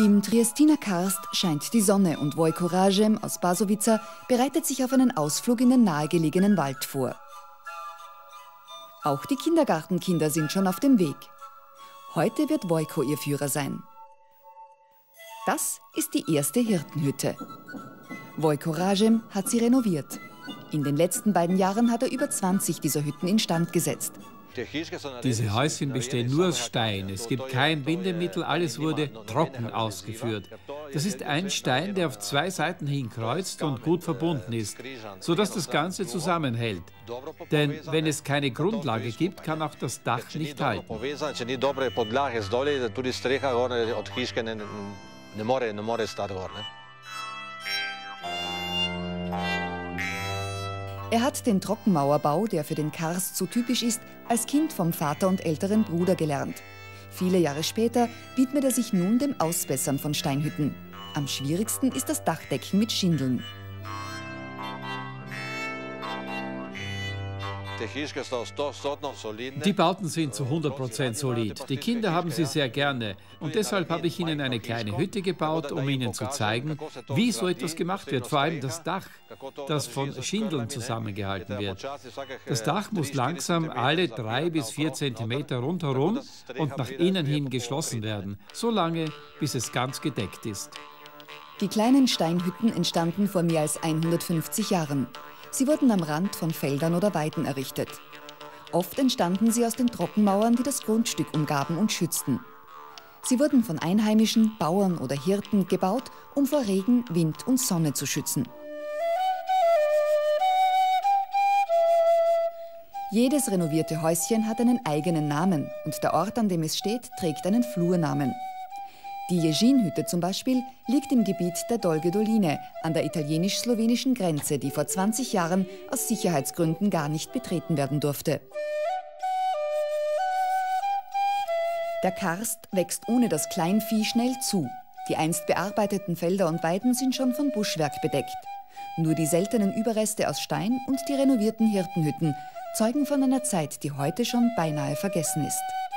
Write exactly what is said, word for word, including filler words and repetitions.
Im Triestiner Karst scheint die Sonne und Vojko Rajem aus Basovica bereitet sich auf einen Ausflug in den nahegelegenen Wald vor. Auch die Kindergartenkinder sind schon auf dem Weg. Heute wird Vojko ihr Führer sein. Das ist die erste Hirtenhütte. Vojko Rajem hat sie renoviert. In den letzten beiden Jahren hat er über zwanzig dieser Hütten instand gesetzt. Diese Häuschen bestehen nur aus Stein. Es gibt kein Bindemittel, alles wurde trocken ausgeführt. Das ist ein Stein, der auf zwei Seiten hin kreuzt und gut verbunden ist, sodass das Ganze zusammenhält. Denn wenn es keine Grundlage gibt, kann auch das Dach nicht halten. Er hat den Trockenmauerbau, der für den Karst so typisch ist, als Kind vom Vater und älteren Bruder gelernt. Viele Jahre später widmet er sich nun dem Ausbessern von Steinhütten. Am schwierigsten ist das Dachdecken mit Schindeln. Die Bauten sind zu hundert Prozent solid. Die Kinder haben sie sehr gerne. Und deshalb habe ich ihnen eine kleine Hütte gebaut, um ihnen zu zeigen, wie so etwas gemacht wird. Vor allem das Dach, das von Schindeln zusammengehalten wird. Das Dach muss langsam alle drei bis vier Zentimeter rundherum und nach innen hin geschlossen werden. So lange, bis es ganz gedeckt ist. Die kleinen Steinhütten entstanden vor mehr als hundertfünfzig Jahren. Sie wurden am Rand von Feldern oder Weiden errichtet. Oft entstanden sie aus den Trockenmauern, die das Grundstück umgaben und schützten. Sie wurden von Einheimischen, Bauern oder Hirten gebaut, um vor Regen, Wind und Sonne zu schützen. Jedes renovierte Häuschen hat einen eigenen Namen und der Ort, an dem es steht, trägt einen Flurnamen. Die Ježín-Hütte zum Beispiel liegt im Gebiet der Dolge Doline an der italienisch-slowenischen Grenze, die vor zwanzig Jahren aus Sicherheitsgründen gar nicht betreten werden durfte. Der Karst wächst ohne das Kleinvieh schnell zu. Die einst bearbeiteten Felder und Weiden sind schon von Buschwerk bedeckt. Nur die seltenen Überreste aus Stein und die renovierten Hirtenhütten zeugen von einer Zeit, die heute schon beinahe vergessen ist.